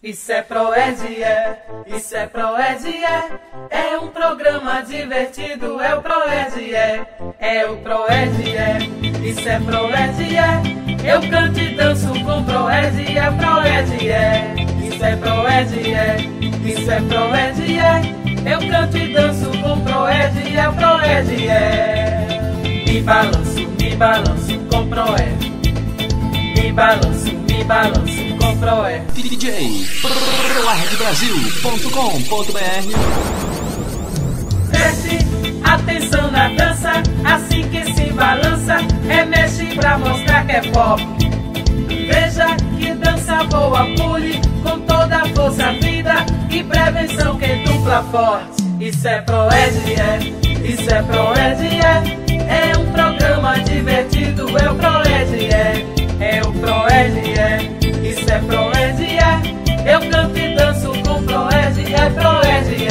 Isso é Proerd, isso é Proerd, é um programa divertido, é o Proerd, é o Proerd, isso é Proerd, eu canto e danço com Proerd, é Proerd, isso é Proerd, isso é Proerd, eu canto e danço com Proerd, é Proerd, me balanço com Proerd, me balanço com Proerd. DJ proerdbrasil.com.br. Preste atenção na dança, assim que se balança, remexe pra mostrar que é pop. Veja que dança boa, pule com toda a força, vida e prevenção que dupla forte. Isso é Proerd, isso é Proerd, é um programa divertido, é o Proerd, é o Proerd, isso é Proerd, eu canto e danço com Proerd, é Proerd,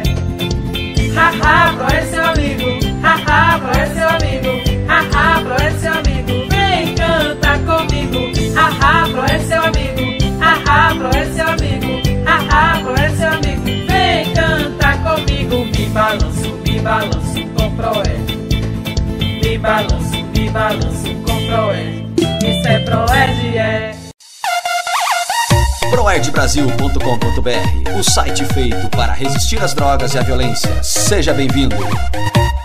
haha, Proerd seu amigo, haha, Proerd seu amigo, haha, Proerd seu amigo, vem canta comigo, haha, Proerd seu amigo, haha, Proerd seu amigo, haha, Proerd seu amigo, vem canta comigo, me balanço com Proerd, me balanço com Proerd. Isso é Proerd, proerdbrasil.com.br, o site feito para resistir às drogas e à violência. Seja bem-vindo.